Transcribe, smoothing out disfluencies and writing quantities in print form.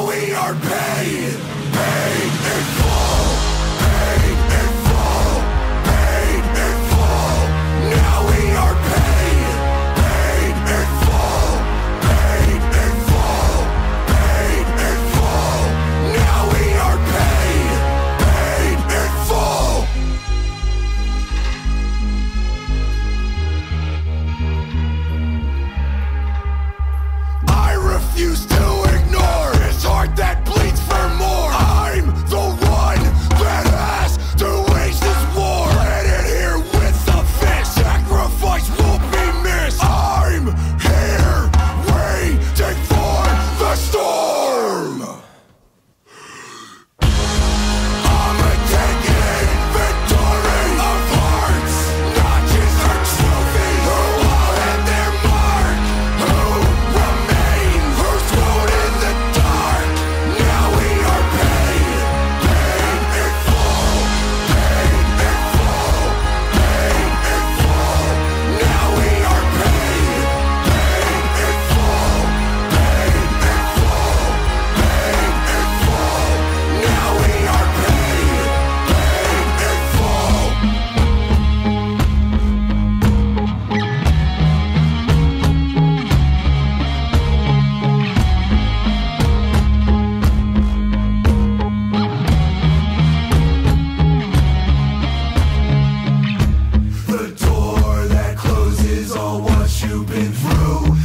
Now we are paid, paid in full, paid in full, paid in full. Now we are paid, paid in full, paid in full, paid in full. Now we are paid, paid in full. I refuse to ignore this heart that bleeds for more. I'm the one that has to wage this war. Planted here with a fist, sacrifice won't be missed. I'm here waiting for the storm. I'm taking inventory of hearts, not just our trophies. Who all had their mark? Who remain? Who's thrown in the dark? Now we are paid, paid in full, paid in full, paid in full. Now we are paid, paid in full, paid in full, paid in full. Now we are paid, paid in full. The door that closes all what you've been through.